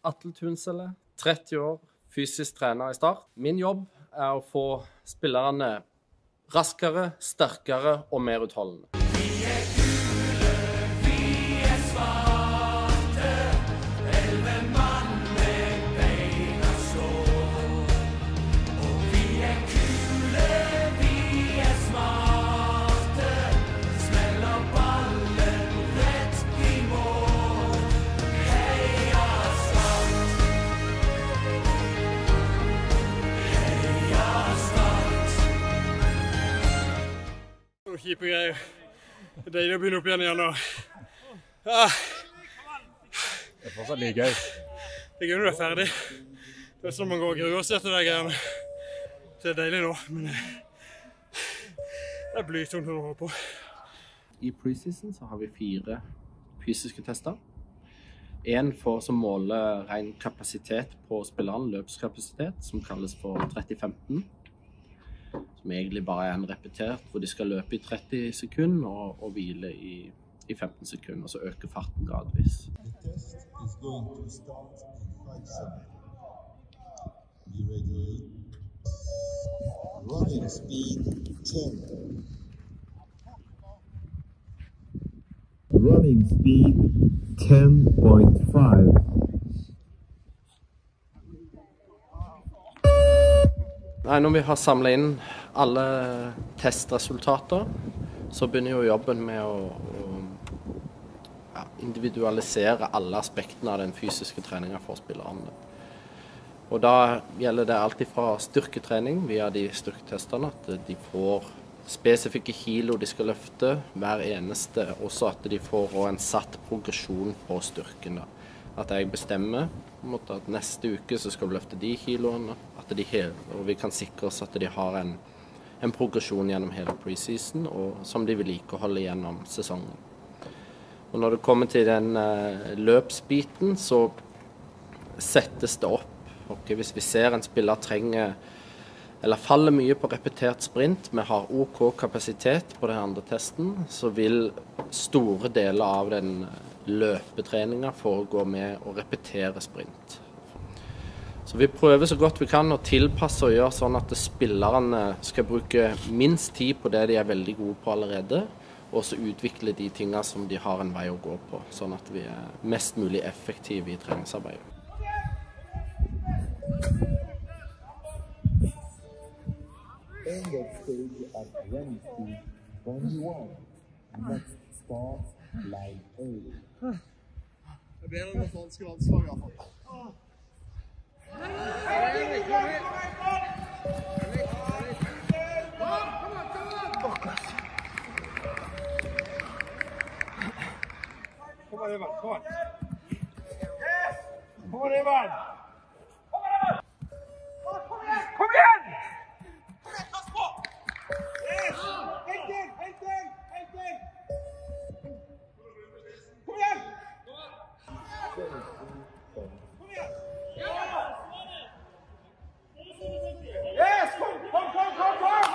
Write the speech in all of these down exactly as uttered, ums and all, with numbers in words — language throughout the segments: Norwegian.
Atle Tunselle, tretti år, fysisk trener i Start. Min jobb er å få spillerne raskere, sterkere og mer utholdende. Vi er gule, vi er svarte, elleve mann med beina slår. Og vi er gule, vi er smarte, smeller ballen rett i mål. Heia Start! Heia Start! Noen kjipe greier. Det er deilig å begynne opp igjen igjen nå. Ah. Det er fortsatt like gøy. Det er gøy når du er ferdig. Det er sånn man går og gruer seg til de greiene. Det er deilig nå, men det er blytungt å holde på. I preseason så har vi fire fysiske tester. En for som måler ren kapasitet på spilleren, løpskapasitet, som kalles for tretti femten. Som egentlig bare er en repetert, hvor de skal løpe i tretti sekunder og, og hvile i, i femten sekunder, og så øker farten gradvis. The test is going to start in five seconds. Be ready. Running speed ten. Running speed ten point five. Nei, når vi har samlet inn alle testresultater, så begynner jo jobben med å, å ja, individualisere alle aspektene av den fysiske treningen for spillerne. Og da gjelder det alltid fra styrketrening via de styrketestene, at de får spesifikke kilo de skal løfte hver eneste, også at de får en satt progresjon på styrken. Da. At jeg bestemmer at neste uke så skal vi løfte de kiloene, at de hele, og vi kan sikre oss at de har en, en progresjon gjennom hele preseason, og som de vil likeholde gjennom sesongen. Og når det kommer til den uh, løpsbiten, så settes det opp. Okay, hvis vi ser en spiller trenger, eller faller mye på repetert sprint, men har OK kapasitet på den andre testen, så vil store deler av den løpetreninga foregå med å repetere sprint. Så vi prøver så godt vi kan å tilpasse og gjøre sånn at spillerne skal bruke minst tid på det de er veldig gode på allerede, og så utvikle de tingene som de har en vei å gå på, sånn at vi er mest mulig effektive i treningsarbeidet. End of stage at running speed twenty-one. Next start line eight. Det er bedre enn det franske landslaget i hvert fall. Kom an, Ivan, kom an. Kom an, Ivan. Kom igjen! Yes! Helt inn, helt inn, helt inn! Kom igjen! Kom igjen! Yes! Kom, kom, kom, kom, kom!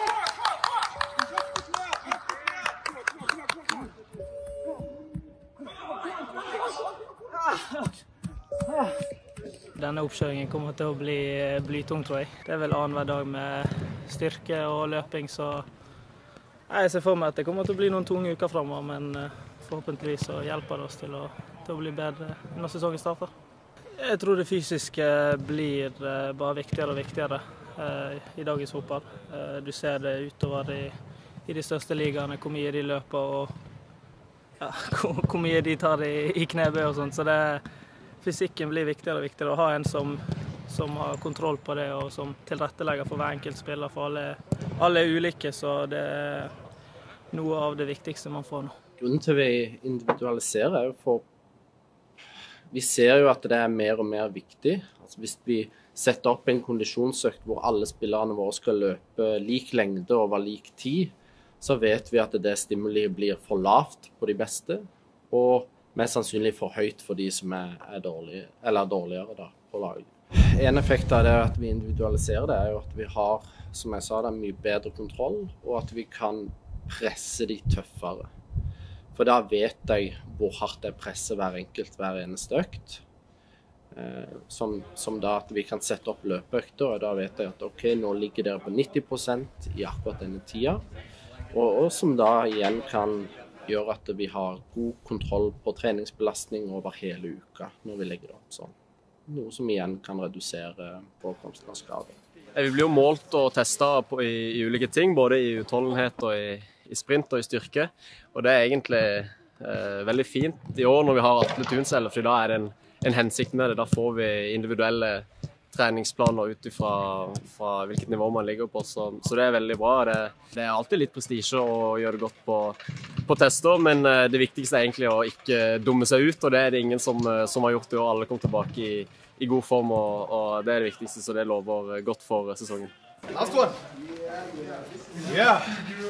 Denne oppkjøringen kommer til å bli blytung, tror jeg. Det er vel annenhver dag med styrke og løping, så jeg ser for meg at det kommer til å bli noen tunge uker fremover, men forhåpentligvis så hjelper det oss til å, til å bli bedre når sesongen starter. Jeg tror det fysiske blir bare viktigere og viktigere i dagens fotball. Du ser det utover i, i de største ligaene, hvor mye de løper og ja, hvor, hvor mye de tar i, i knebøy og sånt, så det fysikken blir viktigere og viktigere. Å ha en som, som har kontroll på det, og som tilrettelegger for hver enkelt spiller, for alle, alle er ulike, så det er noe av det viktigste man får nå. Grunnen til vi individualiserer er jo for vi ser jo at det er mer og mer viktig. Altså hvis vi setter opp en kondisjonsøkt hvor alle spillerne våre skal løpe lik lengde over lik tid, så vet vi at det stimuli blir for lavt på de beste, og mest sannsynlig for høyt for de som er, er dårlige, eller dårligere da, på laget. En effekt av det at vi individualiserer det, er jo at vi har, som jeg sa, det mye bedre kontroll, og at vi kan presse de tøffere. For da vet jeg hvor hardt jeg presser hver enkelt hver eneste økt. Eh, som, som da at vi kan sette opp løpeøkter, og da vet jeg at ok, nå ligger dere på nitti prosent i akkurat denne tida. Og, og som da igjen kan gjøre at vi har god kontroll på treningsbelastning over hele uka når vi legger det opp sånn. Noe som igjen kan redusere forekomsten av skader. Vi blir jo målt og testet på, i, i ulike ting, både i utholdenhet og i, i sprint og i styrke. Og det er egentlig eh, veldig fint i år når vi har Atle Tunceller, for da er det en, en hensikt med det. Da får vi individuelle treningsplaner ut ifra fra hvilket nivå man ligger på. Så, så det er veldig bra. Det, det er alltid litt prestisje å gjøre det godt på, på tester, men eh, det viktigste er egentlig å ikke dumme seg ut, og det er det ingen som, som har gjort det, og alle kom tilbake i i god form, og, og det er det viktigste, så det lover godt for sesongen. Last one. Yeah.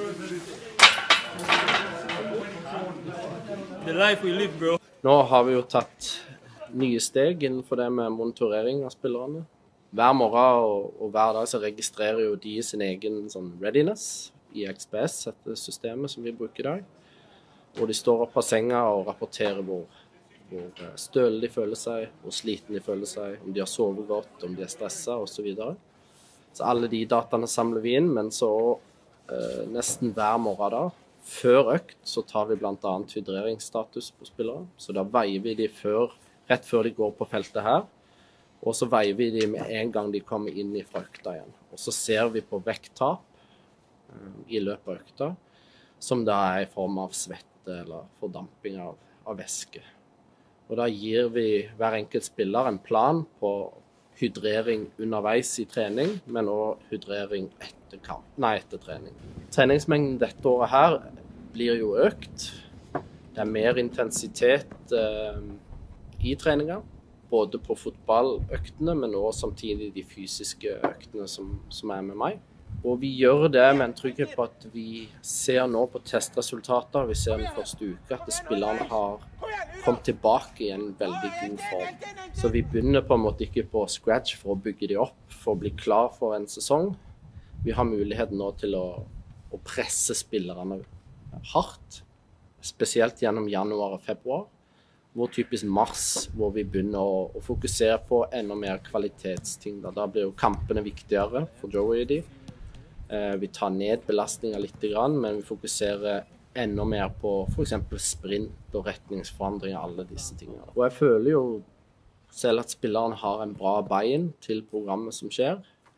The life we live, bro. Nå har vi jo tatt nye steg innenfor det med monitorering av spillerne. Hver morgen og, og hver dag så registrerer jo de sin egen sånn readiness i X P S, dette systemet som vi bruker i dag. Og de står opp av senga og rapporterer hvor hvor støle de føler seg, hvor sliten de føler seg, om de har sovet godt, om de er stresset og så videre. Så alle de dataene samler vi inn, men så eh, nesten hver morgen da, før økt, så tar vi blant annet hydreringsstatus på spillere. Så da veier vi de før, rett før de går på feltet her, og så veier vi de med en gang de kommer inn i fra økta igjen. Og så ser vi på vekttap eh, i løpet av økta, som da er i form av svette eller fordamping av, av væske. Og da gir vi hver enkelt spiller en plan på hydrering underveis i trening, men også hydrering etter, kamp, nei, etter trening. Treningsmengden dette året her blir jo økt. Det er mer intensitet eh, i treninga, både på fotballøktene, men også samtidig de fysiske øktene som, som er med meg. Og vi gjør det med en trygghet på at vi ser nå på testresultater, vi ser den første uke at spillerne har kommet tilbake i en veldig god form. Så vi begynner på en måte ikke på scratch for å bygge de opp, for å bli klar for en sesong. Vi har muligheten nå til å, å presse spillerne hardt, spesielt gjennom januar og februar. Hvor typisk mars, hvor vi begynner å, å fokusere på enda mer kvalitetsting. Da, da blir jo kampene viktigere for Joey og de. Vi tar ned belastninger litt, men vi fokuserer enda mer på for eksempel sprint og retningsforandring av alle disse tingene. Og jeg føler jo selv at spilleren har en bra bein til programmet som skjer,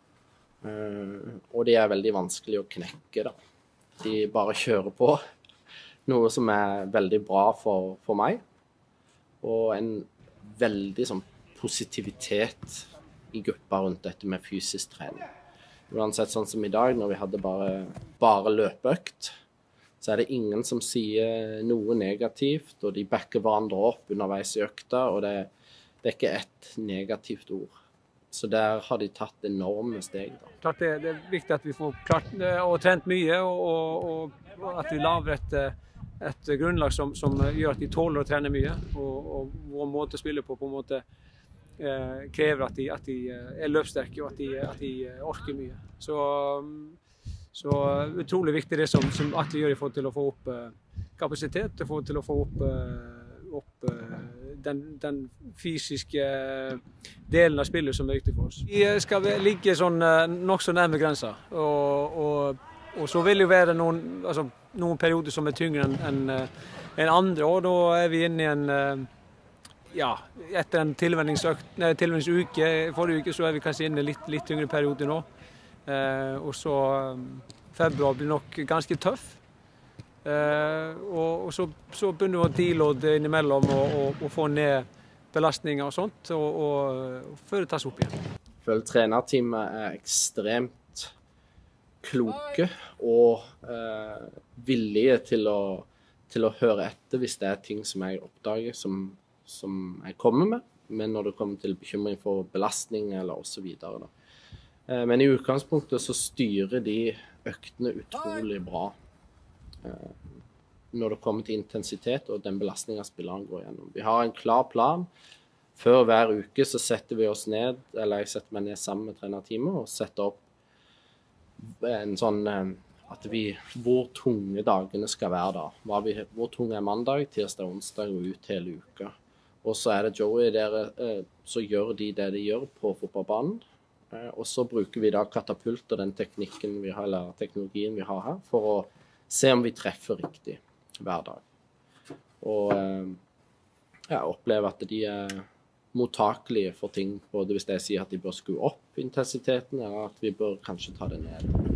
og det er veldig vanskelig å knekke da. De bare kjører på, noe som er veldig bra for, for meg, og en veldig sånn positivitet i gruppa rundt dette med fysisk trening. Uansett sånn som i dag, når vi hadde bare, bare løpeøkt, så er det ingen som sier noe negativt, og de backer hverandre opp underveis i økta, og det, det er ikke et negativt ord. Så der har de tatt enorme steg. Da. Klart det, det er viktig at vi får klart og trent mye, og, og, og at vi lager et, et grunnlag som, som gjør at de tåler å trene mye, og, og vår måte å spille på på en måte Eh, krever at de, at de er løpssterke og at de, at de orker mye. Så, så utrolig viktig det som, som Atle gjør i forhold til å få opp eh, kapasitet, i forhold til å få opp, eh, opp eh, den, den fysiske delen av spillet som er viktig for oss. Vi skal ligge sånn, nok så nærme grensa, og, og, og så vil det jo være noen, altså, noen perioder som er tyngre enn en, en andre, og da er vi inne i en ja, etter en tilvenningsuke, forrige uke, så er vi kanskje inne i litt, litt tyngre periode nå. Eh, og så februar blir nok ganske tøff. Eh, og, og så, så begynner vi å deloade innimellom og, og, og få ned belastninger og sånt, og, og, og før det tas opp igjen. Jeg føler trenerteamet er ekstremt kloke og eh, villige til å, til å høre etter hvis det er ting som jeg oppdager som som jeg kommer med, men når det kommer til bekymring for belastning eller og så videre. Da. Men i utgangspunktet så styrer de øktene utrolig bra når det kommer til intensitet og den belastningen spilleren går gjennom. Vi har en klar plan. Før hver uke så setter vi oss ned, eller jeg setter meg ned sammen med trenerteamet og setter opp en sånn at vi, hvor tunge dagene skal være da. Hva vi, hvor tunge er mandag, tirsdag, onsdag og ut hele uka. Og så er det Joey der, eh, så gjør de det de gjør på fotballbanen. Eh, og så bruker vi da katapult og den teknikken vi har, eller teknologien vi har her, for å se om vi treffer riktig hver dag. Og eh, jeg opplever at de er mottakelige for ting, både hvis jeg sier at de bør skru opp intensiteten, eller at vi bør kanskje ta det ned.